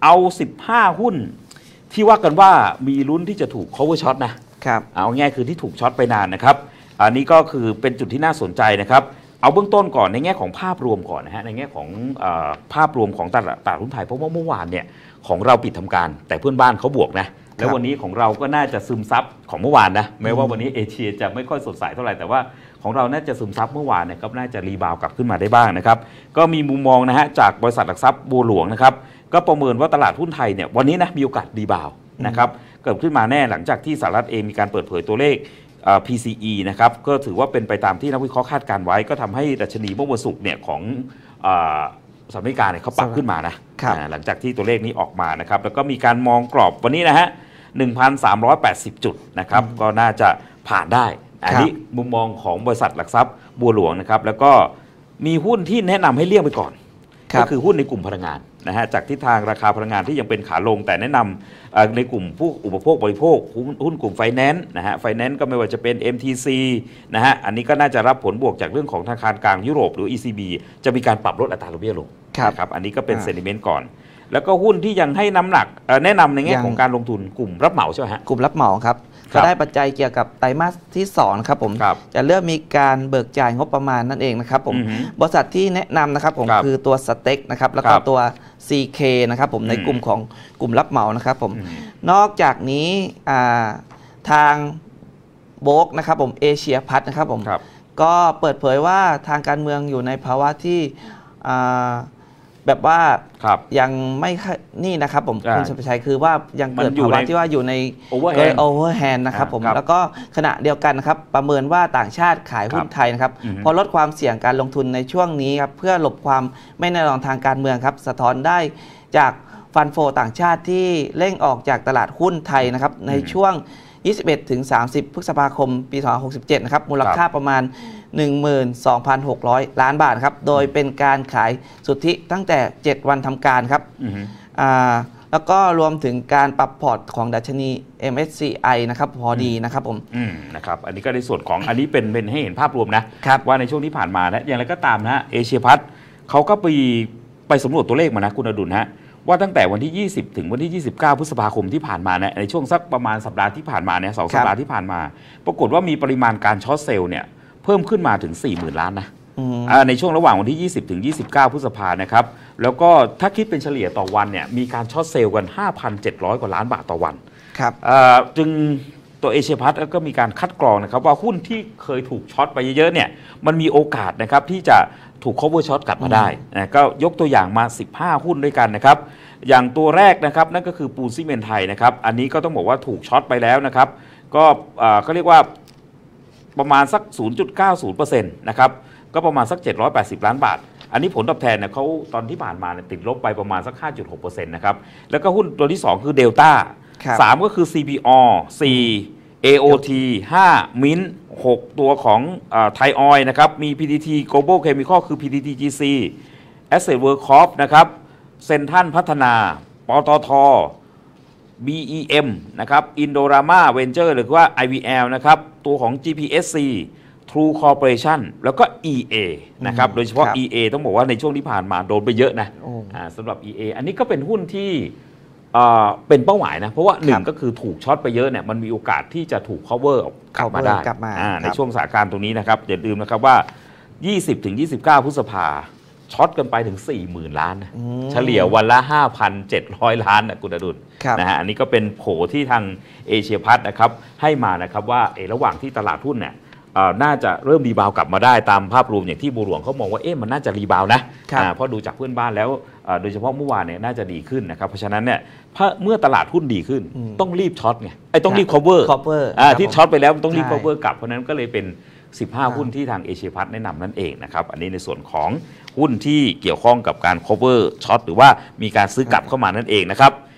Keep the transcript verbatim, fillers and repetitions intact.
เอาสิบห้าหุ้นที่ว่ากันว่ามีลุ้นที่จะถูก cover short นะครับเอาง่ายคือที่ถูกช็อตไปนานนะครับอันนี้ก็คือเป็นจุดที่น่าสนใจนะครับเอาเบื้องต้นก่อนในแง่ของภาพรวมก่อนนะฮะในแง่ของอภาพรวมของตลาดตลาดหุ้นไทยเพราะว่าเมื่อวานเนี่ยของเราปิดทำการแต่เพื่อนบ้านเขาบวกนะแล้ววันนี้ของเราก็น่าจะซึมซับของเมื่อวานนะแม้ว่าวันนี้เอเชียจะไม่ค่อยสดใสเท่าไหร่แต่ว่าของเราน่าจะซึมซับเมื่อวานเนี่ยก็น่าจะรีบาวกลับขึ้นมาได้บ้างนะครับก็มีมุมมองนะฮะจากบริษัทหลักทรัพย์บัวหลวงนะครับก็ประเมินว่าตลาดหุ้นไทยเนี่ยวันนี้นะมีโอกาสรีบาวนะครับเกิดขึ้นมาแน่หลังจากที่สหรัฐเองมีการเปิดเผยตัวเลข พี ซี อี นะครับก็ถือว่าเป็นไปตามที่นักวิเคราะห์คาดการไว้ก็ทำให้ดัชนีเมื่อวันศุกร์เนี่ยของสหรัฐอเมริกาเนี่ยเขาปรับขึ้นมานะหลังจากที่ตัวเลขนี้ออกมานะครับแล้วก็มีการมองกรอบวันนี้นะฮะ หนึ่งพันสามร้อยแปดสิบ จุดนะครับก็น่าจะผ่านได้อันนี้มุมมองของบริษัทหลักทรัพย์บัวหลวงนะครับแล้วก็มีหุ้นที่แนะนำให้เลี่ยงไปก่อนก็คือหุ้นในกลุ่มพลังงานนะฮะจากทิศทางราคาพลังงานที่ยังเป็นขาลงแต่แนะนำในกลุ่มผู้อุปโภคบริโภคหุ้นกลุ่มไฟแนนซ์นะฮะไฟแนนซ์ก็ไม่ว่าจะเป็น เอ็ม ที ซี นะฮะอันนี้ก็น่าจะรับผลบวกจากเรื่องของธนาคารกลางยุโรปหรือ อี ซี บี จะมีการปรับลดอัตราดอกเบี้ยลงครับอันนี้ก็เป็นเซนติเมนต์ก่อนแล้วก็หุ้นที่ยังให้น้ำหนักแนะนำในแง่ของการลงทุนกลุ่มรับเหมาใช่ไหมฮะกลุ่มรับเหมาครับก็ได้ปัจจัยเกี่ยวกับไตรมาสที่สองครับผมจะเริ่มมีการเบิกจ่ายงบประมาณนั่นเองนะครับผมบริษัทที่แนะนำนะครับผมคือตัวสเต็กนะครับแล้วก็ตัว ซี เค นะครับผมในกลุ่มของกลุ่มรับเหมานะครับผมนอกจากนี้ทางโบกนะครับผมเอเชียพัฒนะครับผมก็เปิดเผยว่าทางการเมืองอยู่ในภาวะที่แบบว่ายังไม่นี่นะครับผมคุณสุภชัยคือว่ายังเกิดภาวะที่ว่าอยู่ในโอเวอร์แฮนด์นะครับผมแล้วก็ขณะเดียวกันนะครับประเมินว่าต่างชาติขายหุ้นไทยนะครับพอลดความเสี่ยงการลงทุนในช่วงนี้ครับเพื่อหลบความไม่แน่นอนทางการเมืองครับสะท้อนได้จากฟันโฟต่างชาติที่เร่งออกจากตลาดหุ้นไทยนะครับในช่วงยี่สิบเอ็ดถึงสามสิบ พฤษภาคมปีสองพันหกสิบเจ็ดนะครับมูลค่าประมาณ หนึ่งหมื่นสองพันหกร้อย ล้านบาทครับโดยเป็นการขายสุทธิตั้งแต่เจ็ดวันทำการครับแล้วก็รวมถึงการปรับพอร์ตของดัชนี เอ็ม เอส ซี ไอ นะครับพอดีนะครับผมนะครับอันนี้ก็ในส่วนของอันนี้เป็นเป็นให้เห็นภาพรวมนะว่าในช่วงที่ผ่านมานะอย่างไรก็ตามนะเอเชียพัฒน์เขาก็ไปไปสำรวจตัวเลขมานะคุณอดุลฮะว่าตั้งแต่วันที่ยี่สิบถึงวันที่ยี่สิบเก้าพฤษภาคมที่ผ่านมาเนี่ยในช่วงสักประมาณสัปดาห์ที่ผ่านมาเนี่ยสองสัปดาห์ที่ผ่านมาปรากฏว่ามีปริมาณการช็อตเซลล์เนี่ยเพิ่มขึ้นมาถึง สี่หมื่น ล้านนะในช่วงระหว่างวันที่ยี่สิบถึงยี่สิบเก้าพฤษภานะครับแล้วก็ถ้าคิดเป็นเฉลี่ยต่อวันเนี่ยมีการช็อตเซลล์กัน ห้าพันเจ็ดร้อย กว่าล้านบาทต่อวันครับจึงตัวเอเชียพัฒน์ก็มีการคัดกรองนะครับว่าหุ้นที่เคยถูกช็อตไปเยอะๆเนี่ยมันมีโอกาสนะครับที่จะถูก cover short กลับมาได้นะก็ยกตัวอย่างมาสิบห้าหุ้นด้วยกันนะครับอย่างตัวแรกนะครับนั่นก็คือปูนซีเมนต์ไทยนะครับอันนี้ก็ต้องบอกว่าถูกช็อตไปแล้วนะครับก็เขาเรียกว่าประมาณสัก ศูนย์จุดเก้าศูนย์เปอร์เซ็นต์ นะครับก็ประมาณสักเจ็ดร้อยแปดสิบล้านบาทอันนี้ผลตอบแทนเนี่ยเขาตอนที่ผ่านมาเนี่ยติดลบไปประมาณสัก ห้าจุดหกเปอร์เซ็นต์ นะครับแล้วก็หุ้นตัวที่สองคือเดลต้าสามก็คือ ซี พี อ สี่ เอ โอ ที ห้า มินท์ หกตัวของไทยออยล์นะครับมี พี ที ที Global Chemical คือ พี ที ที จี ซี Asset World Corp นะครับเซ็นทรัลพัฒนาปตท. บี อี เอ็ม นะครับอินโดรามาเวนเจอร์หรือว่า ไอ วี แอล นะครับตัวของ จี พี เอส ซี True Corporation แล้วก็ อี เอ นะครับโดยเฉพาะ อี เอ ต้องบอกว่าในช่วงที่ผ่านมาโดนไปเยอะนะสำหรับ อี เอ อันนี้ก็เป็นหุ้นที่เป็นเป้าหมายนะเพราะว่าหนึ่งก็คือถูกช็อตไปเยอะเนี่ยมันมีโอกาสที่จะถูก cover กลับมาได้ในช่วงสถานการณ์ตรงนี้นะครับอย่าลืมนะครับว่า ยี่สิบถึงยี่สิบเก้า พฤษภาช็อตกันไปถึง สี่หมื่น ล้านนะเฉลี่ยวันละ ห้าพันเจ็ดร้อย ล้านนะคุณอดุลนะฮะอันนี้ก็เป็นโผที่ทางเอเชียพัฒน์นะครับให้มานะครับว่าเอระหว่างที่ตลาดหุ้นเนี่ยน่าจะเริ่มรีบาวกลับมาได้ตามภาพรวมอย่างที่บัวหลวงเขามองว่าเอ๊ะมันน่าจะรีบาวนะเพราะดูจากเพื่อนบ้านแล้วโดยเฉพาะเมื่อวานเนี่ยน่าจะดีขึ้นนะครับเพราะฉะนั้นเนี่ยเมื่อตลาดหุ้นดีขึ้นต้องรีบช็อตไงไอ้ต้องรีบ cover ที่ช็อตไปแล้วต้องรีบ cover กลับเพราะนั้นก็เลยเป็นสิบห้าหุ้นที่ทางเอเชียพัฒน์แนะนำนั่นเองนะครับอันนี้ในส่วนของหุ้นที่เกี่ยวข้องกับการ cover short หรือว่ามีการซื้อกลับเข้ามานั่นเองนะครับ